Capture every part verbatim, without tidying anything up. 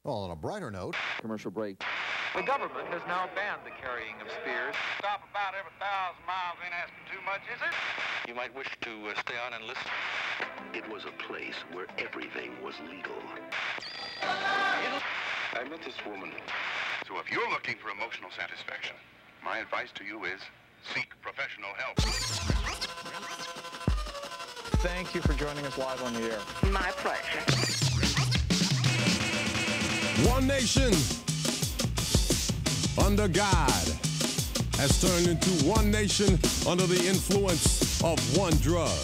Well, on a brighter note, commercial break. The government has now banned the carrying of spears. Stop about every thousand miles ain't asking too much, is it? You might wish to uh, stay on and listen. It was a place where everything was legal. I met this woman. So if you're looking for emotional satisfaction, my advice to you is seek professional help. Thank you for joining us live on the air. My pleasure. One nation under God has turned into one nation under the influence of one drug.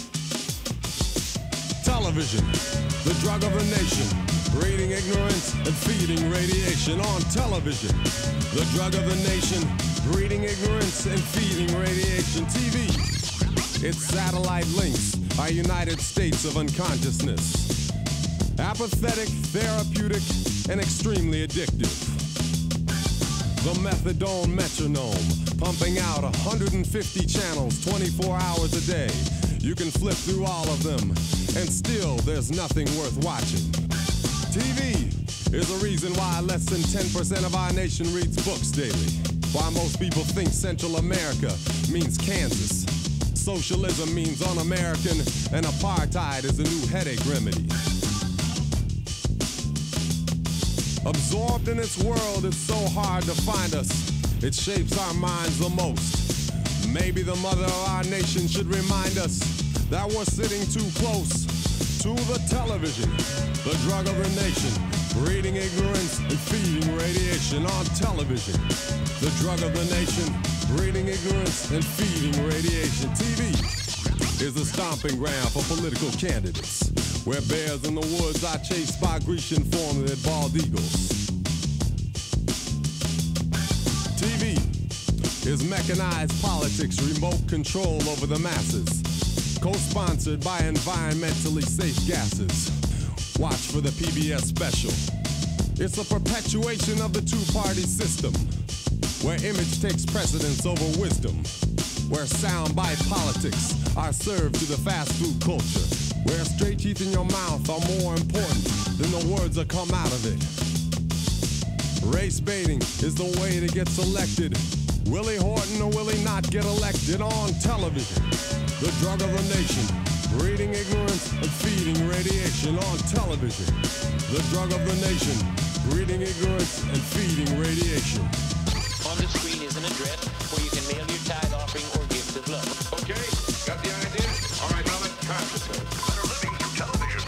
Television, the drug of the nation, breeding ignorance and feeding radiation. On television, the drug of the nation, breeding ignorance and feeding radiation. T V, its satellite links are United States of unconsciousness. Apathetic, therapeutic, and extremely addictive. The methadone metronome, pumping out one hundred fifty channels twenty-four hours a day. You can flip through all of them, and still there's nothing worth watching. T V is the reason why less than ten percent of our nation reads books daily. Why most people think Central America means Kansas. Socialism means un-American, and apartheid is a new headache remedy. Absorbed in its world, it's so hard to find us. It shapes our minds the most. Maybe the mother of our nation should remind us that we're sitting too close to the television, the drug of the nation, breeding ignorance and feeding radiation. On television, the drug of the nation, breeding ignorance and feeding radiation. T V is a stomping ground for political candidates, where bears in the woods are chased by Grecian-formulated bald eagles. T V is mechanized politics, remote control over the masses, co-sponsored by environmentally safe gases. Watch for the P B S special. It's a perpetuation of the two-party system, where image takes precedence over wisdom, where soundbite politics are served to the fast food culture, where straight teeth in your mouth are more important than the words that come out of it. Race baiting is the way to get selected. Willie Horton or will he not get elected? On television, the drug of the nation, breeding ignorance and feeding radiation. On television, the drug of the nation, breeding ignorance and feeding radiation. On the screen is an address where you can mail your tithe offering or gift of love. Okay, got the idea? All right, now let's concentrate. Better living through television.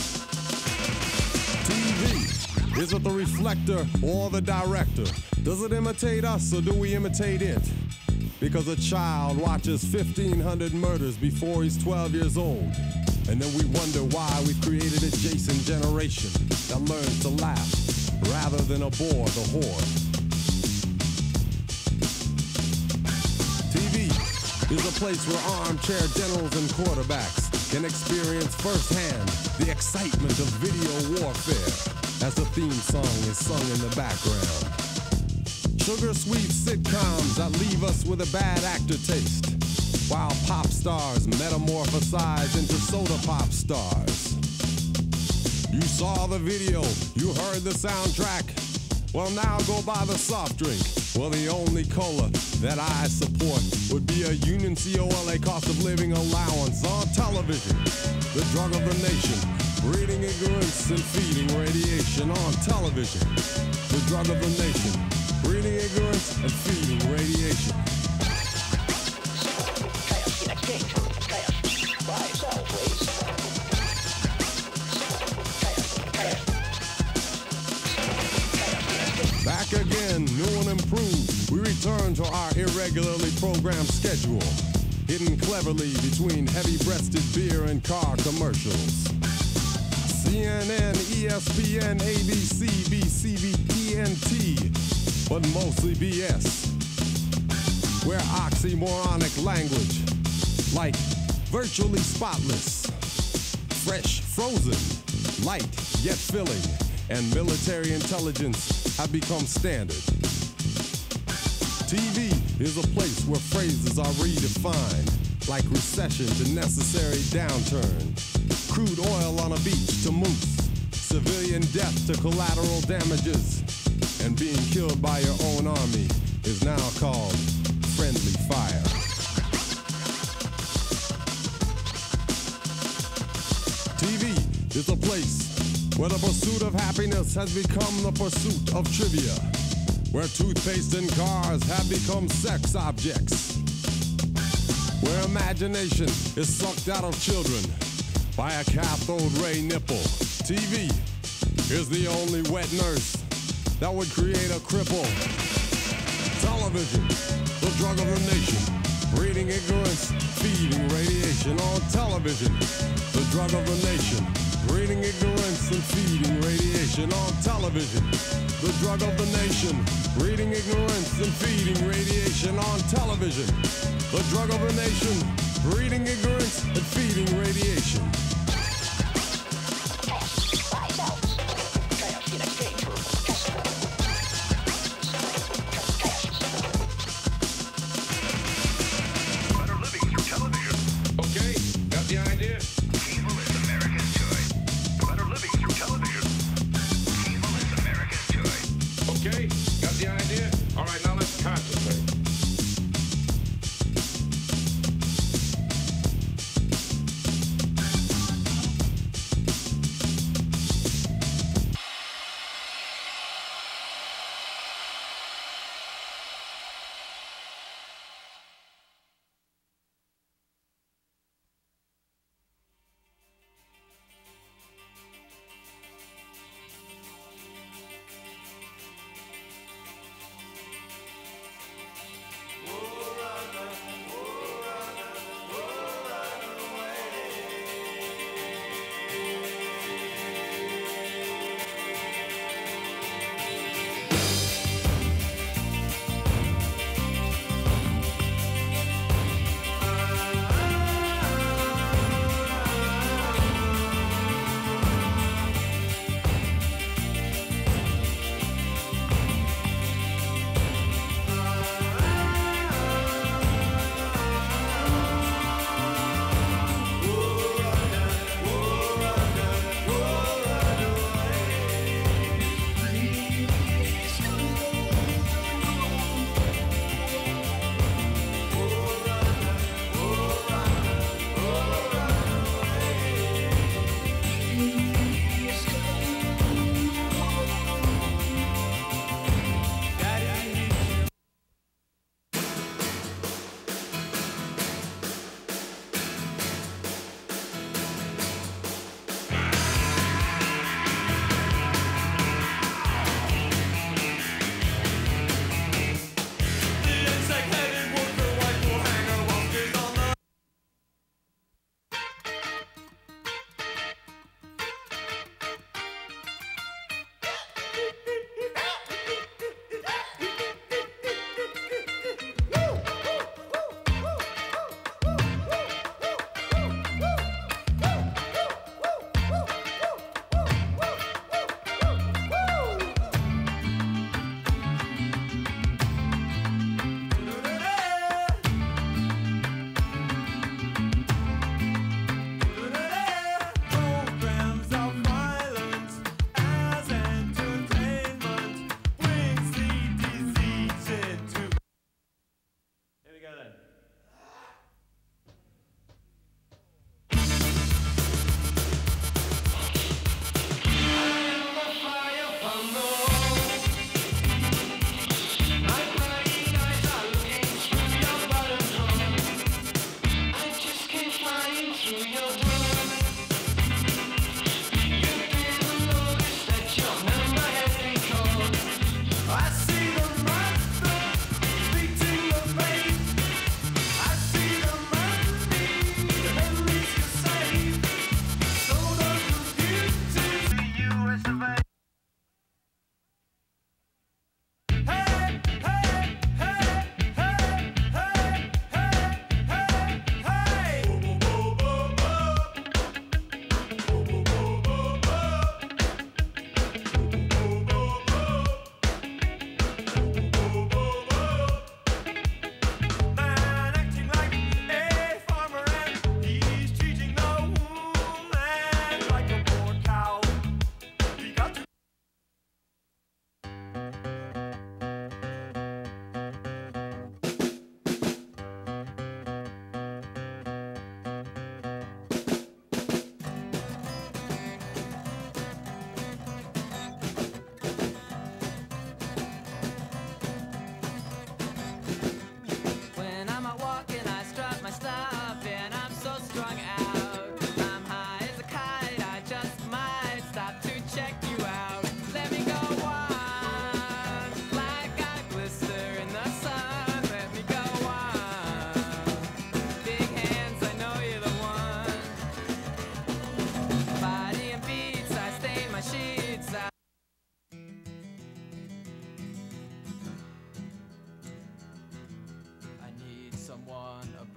T V, is it the reflector or the director? Does it imitate us or do we imitate it? Because a child watches fifteen hundred murders before he's twelve years old. And then we wonder why we've created a Jason generation that learns to laugh rather than abhor the horde. T V is a place where armchair generals and quarterbacks can experience firsthand the excitement of video warfare as the theme song is sung in the background. Sugar-sweet sitcoms that leave us with a bad actor taste, while pop stars metamorphosize into soda pop stars. You saw the video, you heard the soundtrack. Well, now go buy the soft drink. Well, the only cola that I support would be a Union C O L A cost of living allowance. On television, the drug of the nation, breeding ignorance and feeding radiation. On television, the drug of the nation, breeding ignorance and feeding radiation. Cash in exchange. Cash. Buy, sell, please. Cash. Cash. Back again, new and improved, we return to our irregularly programmed schedule, hidden cleverly between heavy-breasted beer and car commercials. C N N, E S P N, A B C, B C B, T N T, but mostly B S. Where oxymoronic language, like virtually spotless, fresh, frozen, light yet filling, and military intelligence have become standard. T V is a place where phrases are redefined, like recession to necessary downturn, crude oil on a beach to moose, civilian death to collateral damages, and being killed by your own army is now called friendly fire. T V is a place where the pursuit of happiness has become the pursuit of trivia, where toothpaste and cars have become sex objects, where imagination is sucked out of children by a cathode ray nipple. T V is the only wet nurse that would create a cripple. Television, the drug of the nation, breeding ignorance, feeding radiation. On television, the drug of the nation, breeding ignorance and feeding radiation. On television, the drug of the nation, breeding ignorance and feeding radiation. On television, the drug of the nation, breeding ignorance and feeding radiation.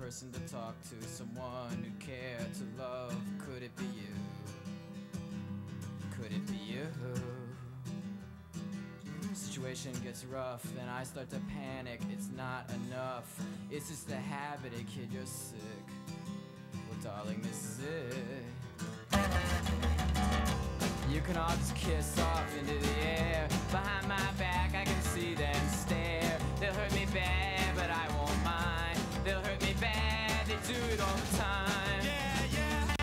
person to talk to, someone who cared to love. Could it be you? Could it be you? Situation gets rough, then I start to panic. It's not enough, it's just a habit. Hey kid, you're sick. Well darling, this is it. You can all just kiss off into the air. Behind my back I can see them stare. They'll hurt me bad, but I won't mind. They'll hurt me bad, they do it all the time. Yeah, yeah.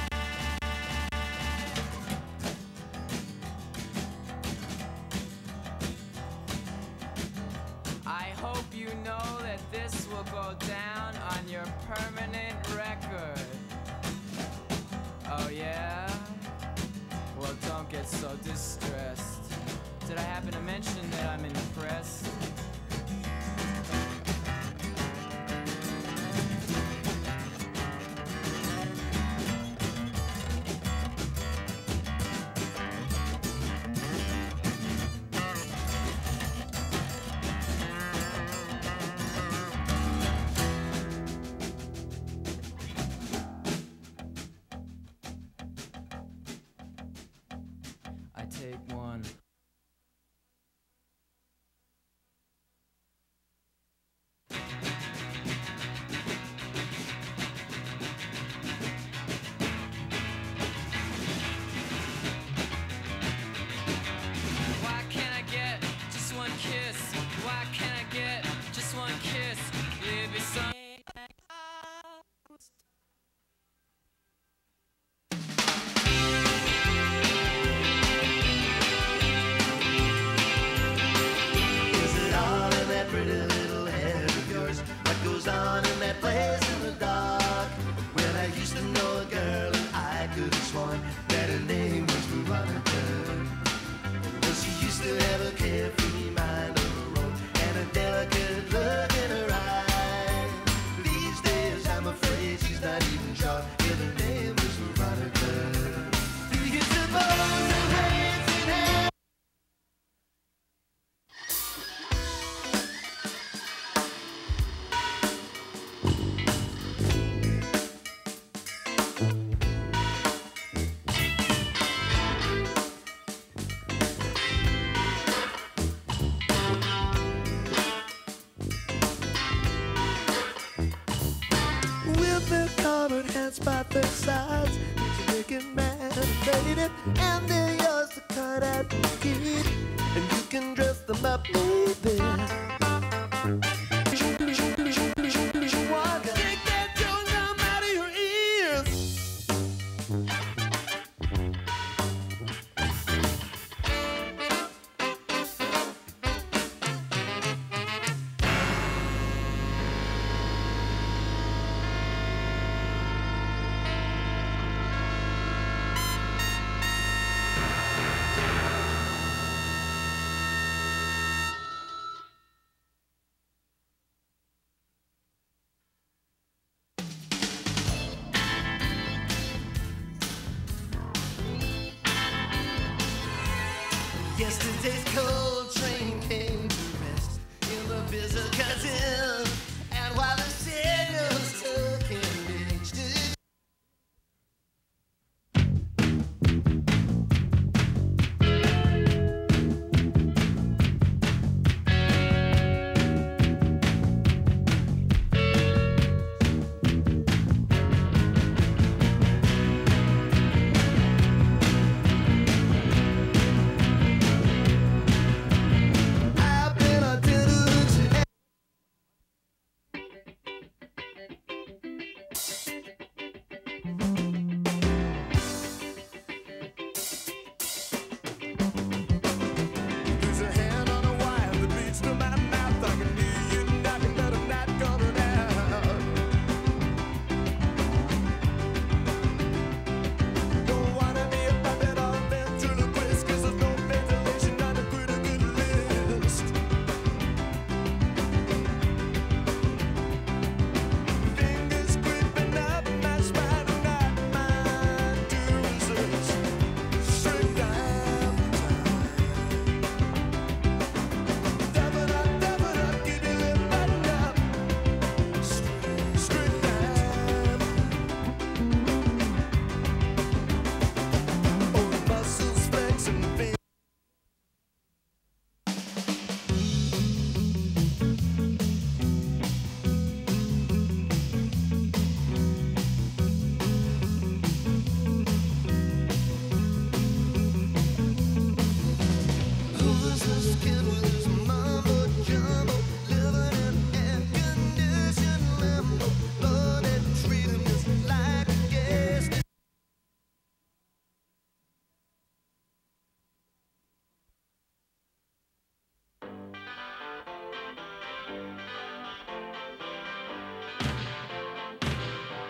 I hope you know that this will go down on your permanent record. Oh yeah? Well, don't get so distressed. Did I happen to mention that I'm impressed? I take one. Why can't I get just one kiss? Why can't I get just one kiss? It'd be so. Is it all in that pretty little head of yours? What goes on in that place in the dark? Well, I used to know a girl and I could have sworn that her name was Veronica. Well, she used to have a carefree mind of her own and a delicate look in her eye. These days I'm afraid she's not even sure if her name was Veronica. Do you suppose that waves in hell? With their covered hands by their sides, it's making man and lady, and they're yours to cut out and keep, and you can dress them up, baby. Take that chewing gum out of your ears. Yesterday's cold train came to rest in the Bizzle Cousin, and while the signals took him each to I've been a dinner to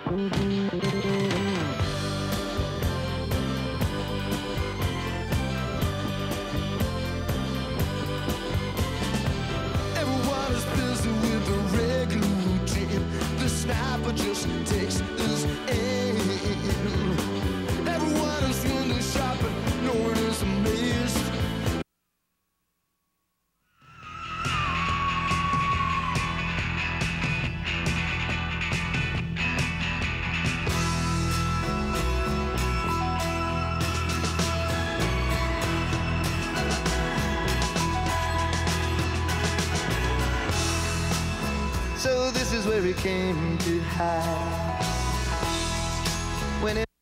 Everyone is busy with the regular routine. The sniper just takes his aim. Everyone is window shopping, no one is amazed. So this is where he came to hide. When it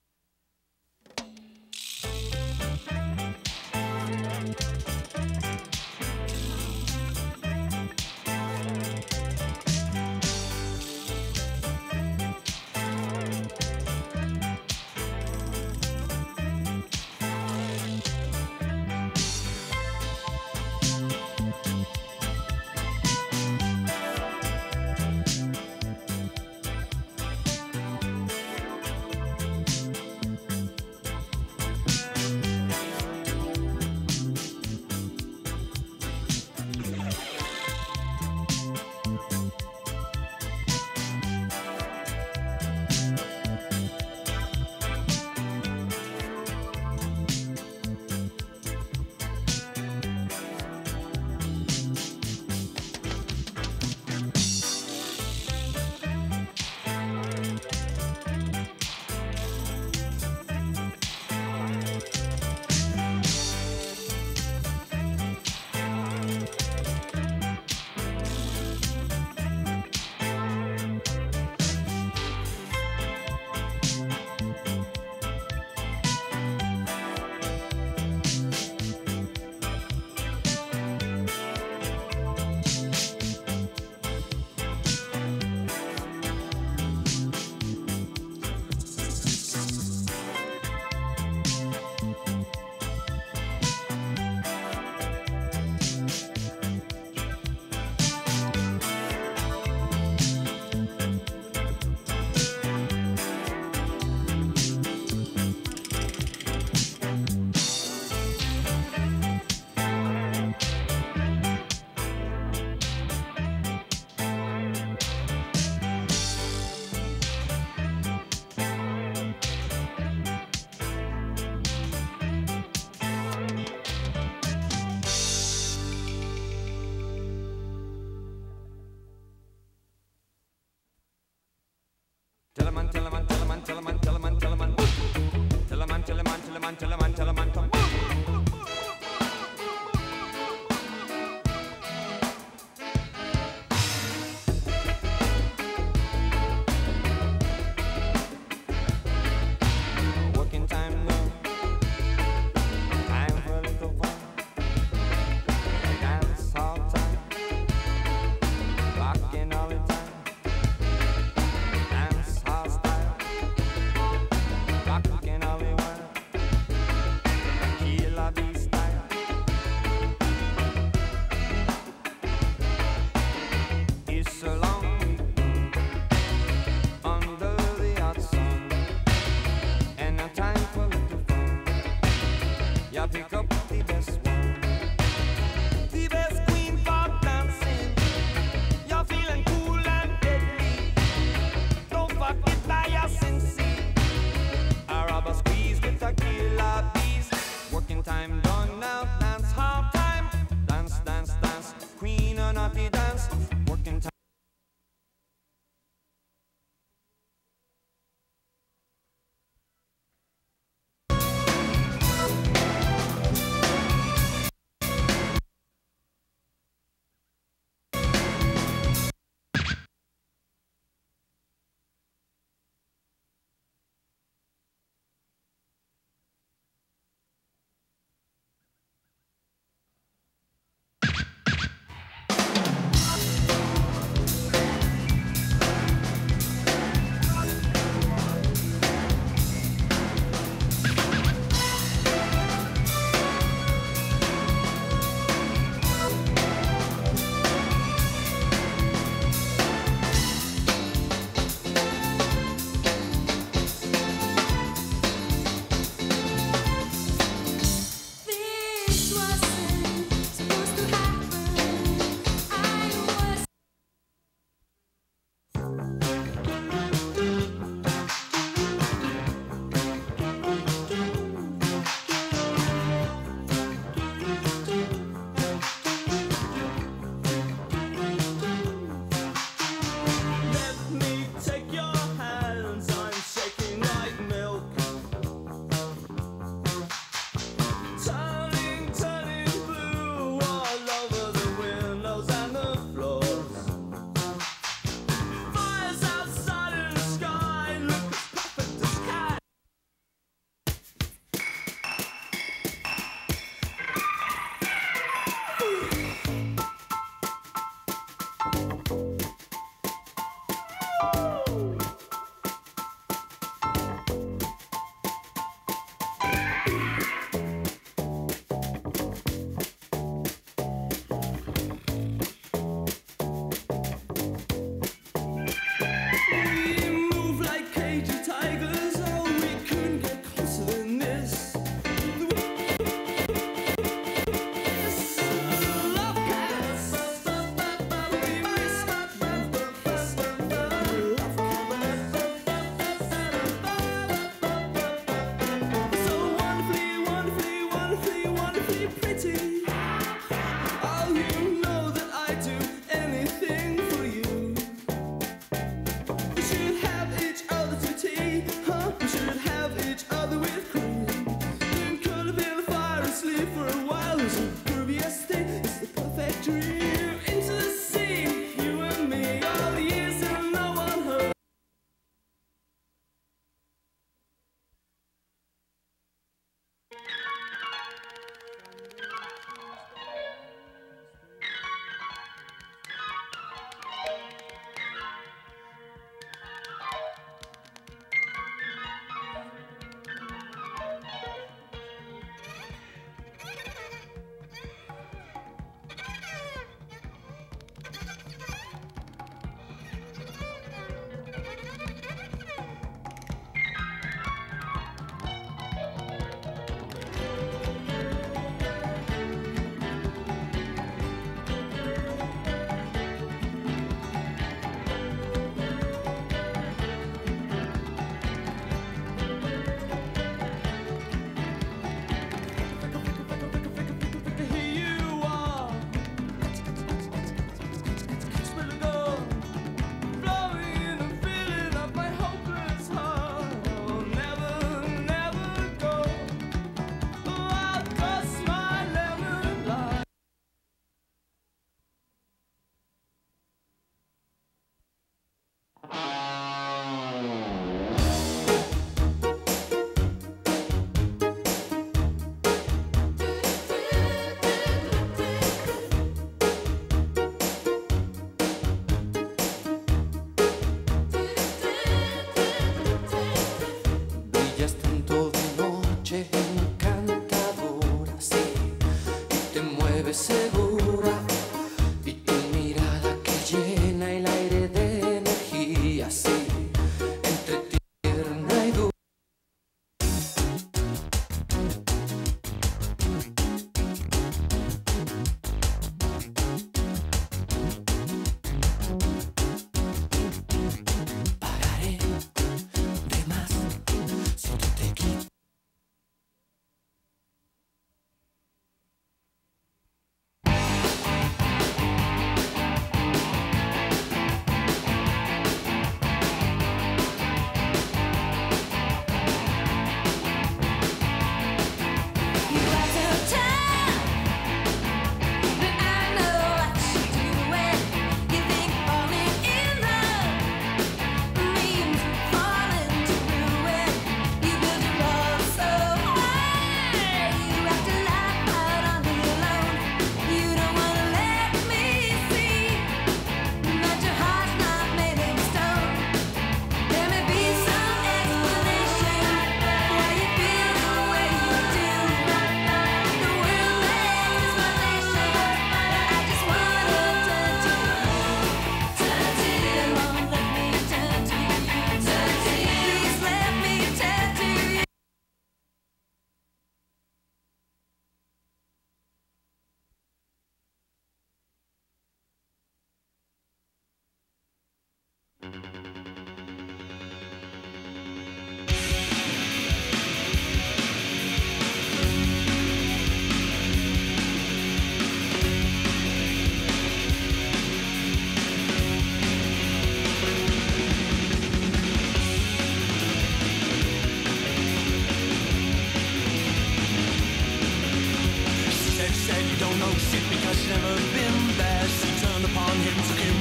Teleman, teleman, teleman, teleman, teleman, teleman. Teleman, teleman, teleman, teleman, teleman, teleman. Working time low. Time for a little fun. Dance all time. Rocking all the time. Dance all style. Rocking all the while. Killer bee style. It's a long week under the hot sun, and a time for a little fun. You pick up the best one, the best queen for dancing. You're feeling cool and deadly. Don't forget by your sensei. A rubber squeeze with a killer bees. Working time done now. Dance half time. Dance, dance, dance. Queen or naughty dance. Working time.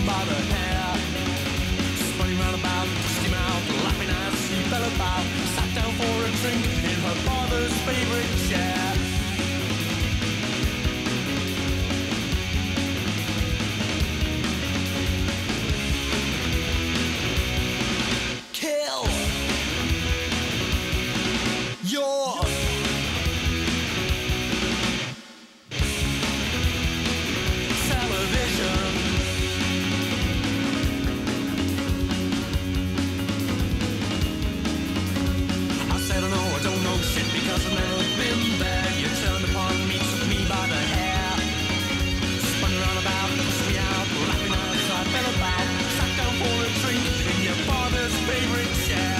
by the hair. Spun round about, kissed him out, laughing as he fell about. Sat down for a drink in her father's favorite chair. Kill your television. I said, oh no, I don't know shit because I've never been there. You turned upon me, took me by the hair, spun around about, pushed me out, laughing as I fell about. Sat down for a drink in your father's favorite chair.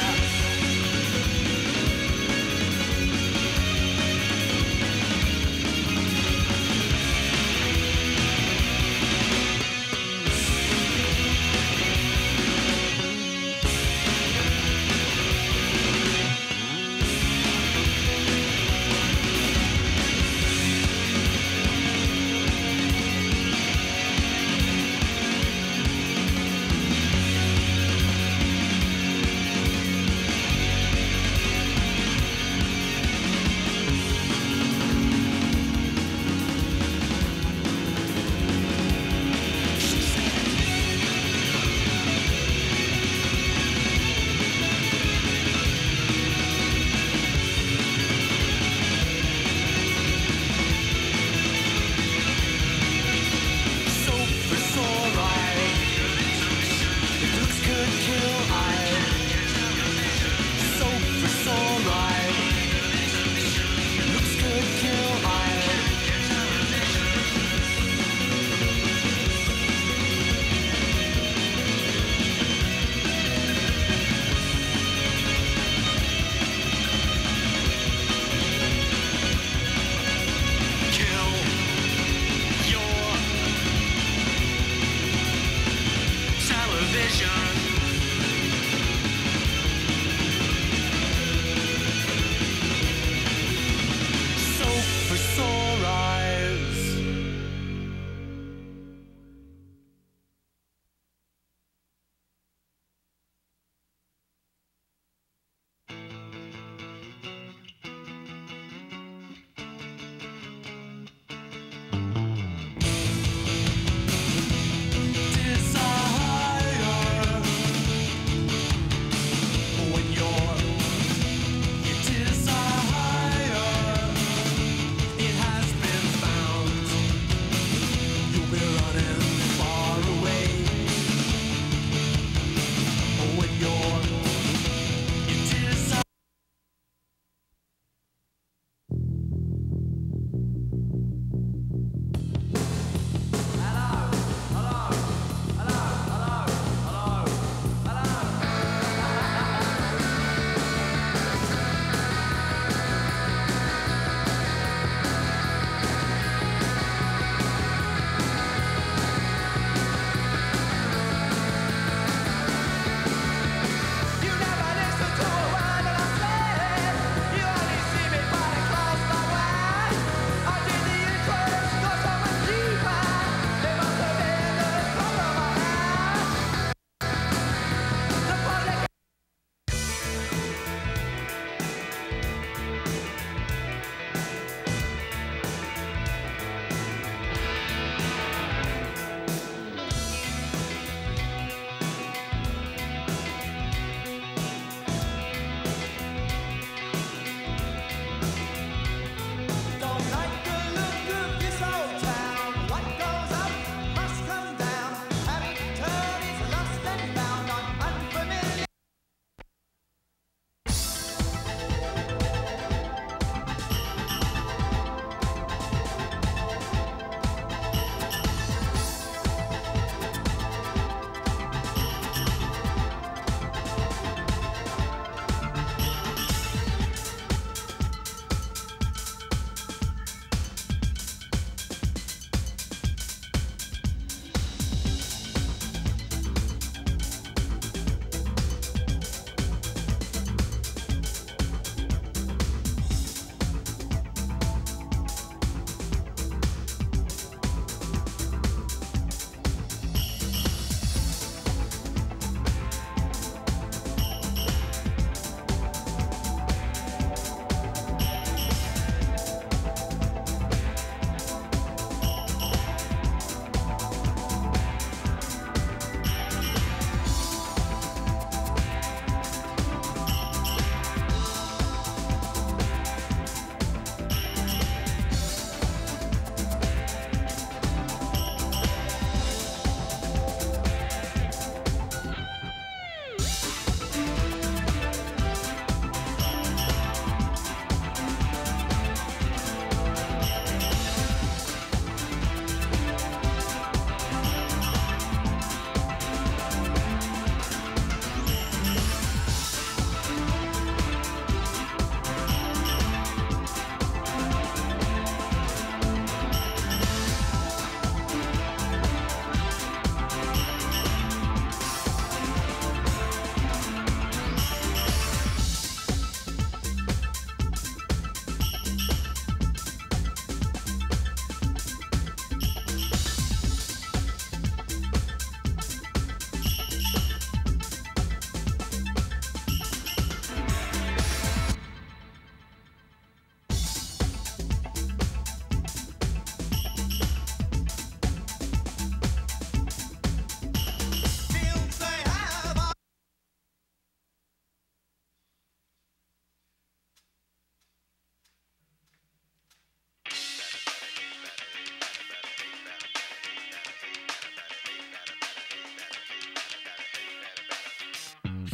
Desire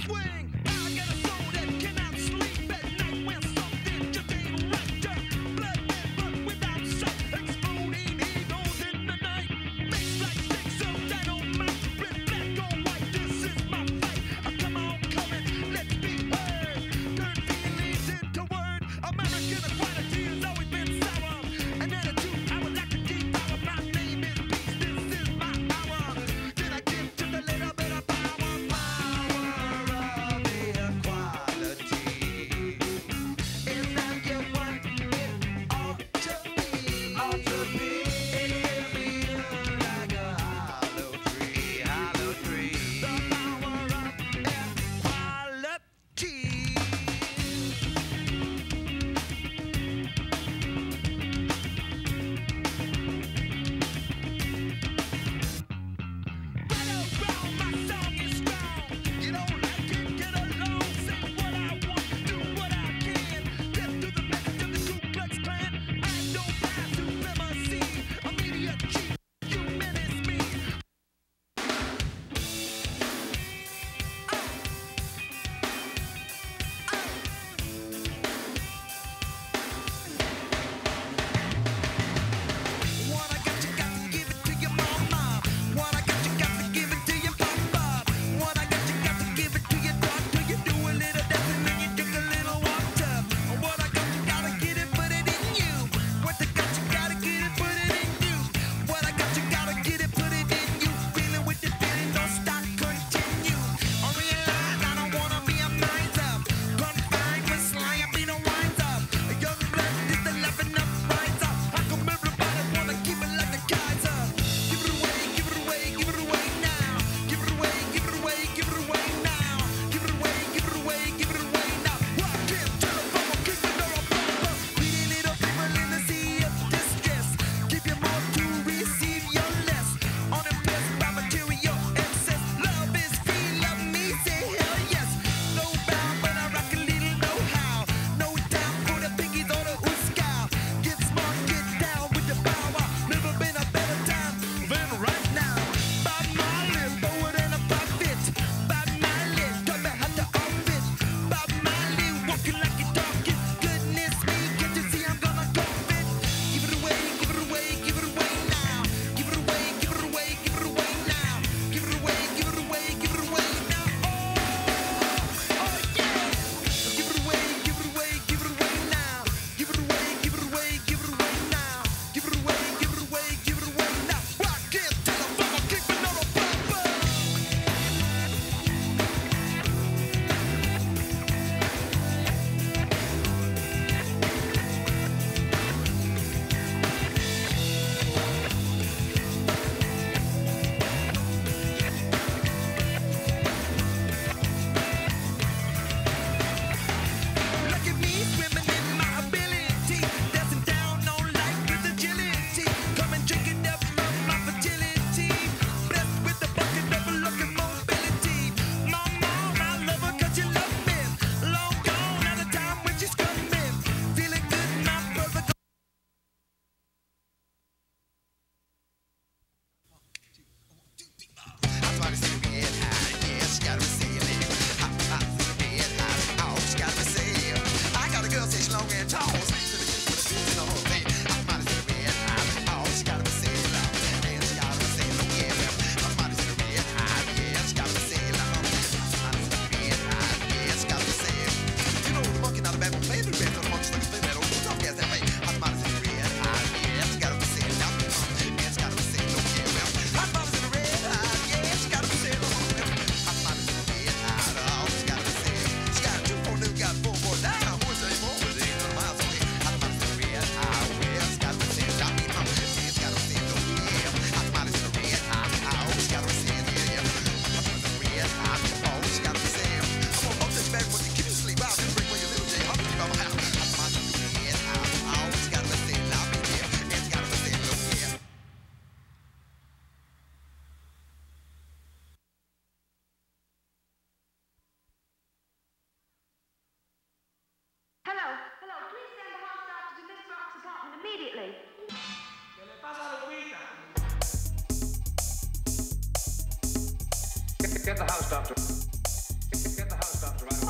immediately. Get the house doctor. Get the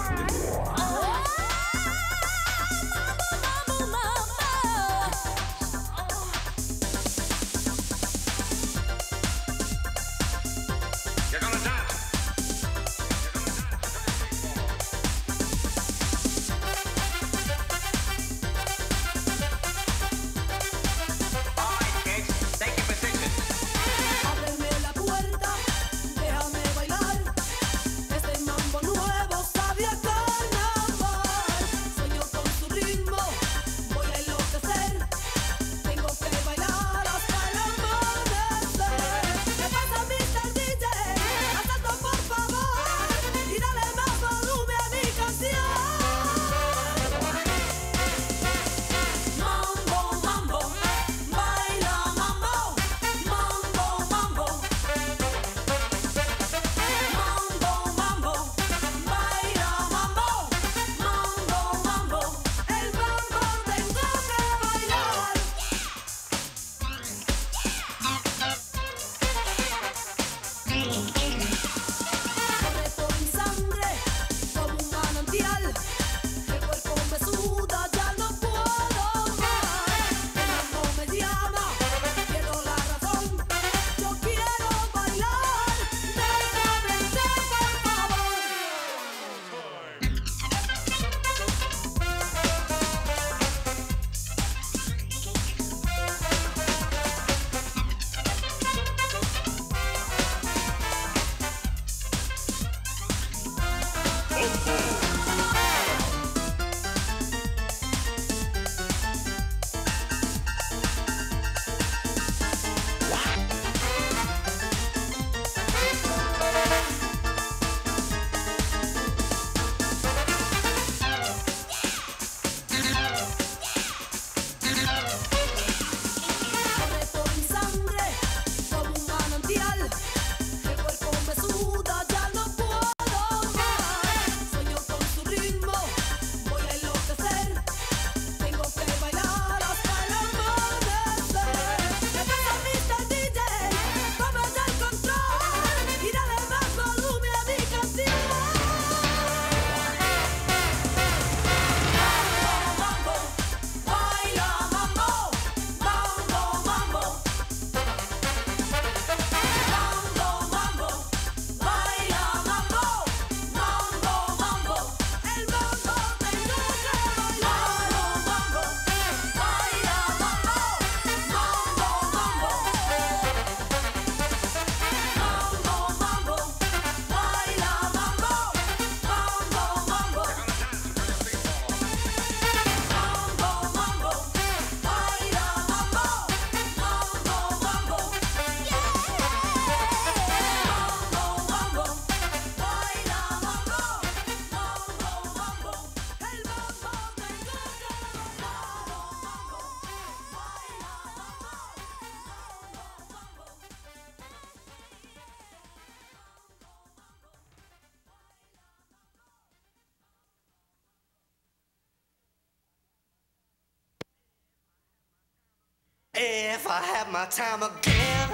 If I had my time again,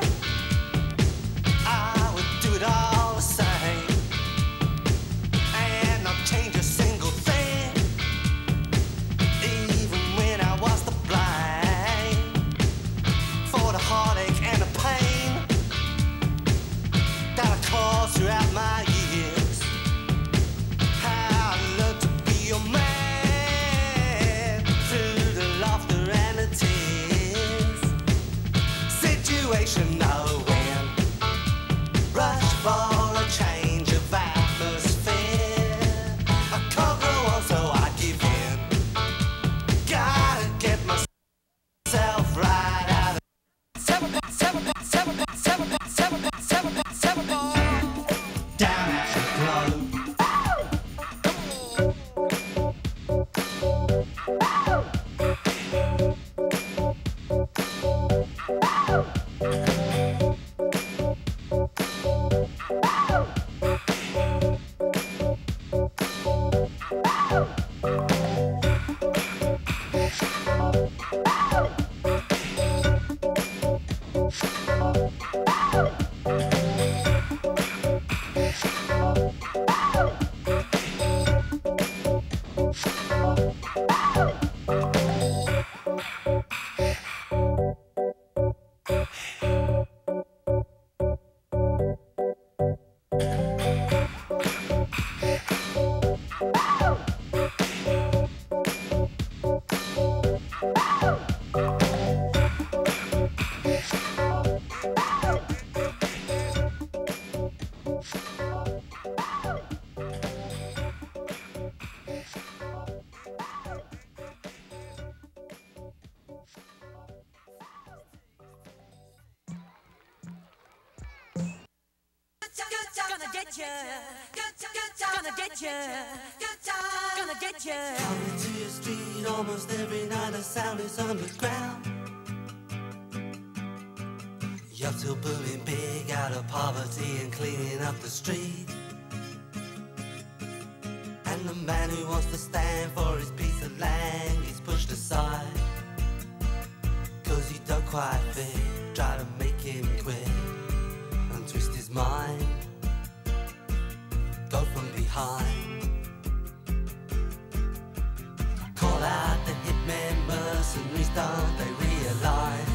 I would do it all the same, and not change a single thing, even when I was the blind, for the heartache and the pain that I caused throughout my years. How I learned to be a man through the laughter and the tears. Situation now. Gonna get you. Gonna get you. Gonna get you. Coming to your street almost every night. The sound is underground. You're still booming big out of poverty and cleaning up the street. And the man who wants to stand for his piece of land, he's pushed aside. Cause you don't quite fit. Try to make him quit and twist his mind. Go from behind. Call out the hitmen, mercenaries, don't they realize?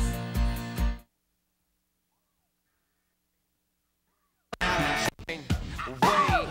Wait.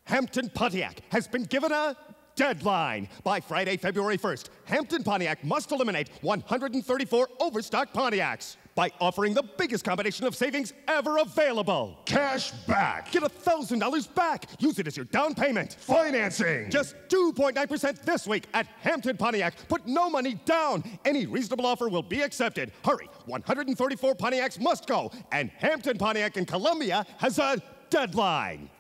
Hampton Pontiac has been given a deadline. By Friday, February first, Hampton Pontiac must eliminate one hundred thirty-four overstock Pontiacs by offering the biggest combination of savings ever available. Cash back. Get one thousand dollars back. Use it as your down payment. Financing. Just two point nine percent this week at Hampton Pontiac. Put no money down. Any reasonable offer will be accepted. Hurry, one hundred thirty-four Pontiacs must go, and Hampton Pontiac in Columbia has a deadline.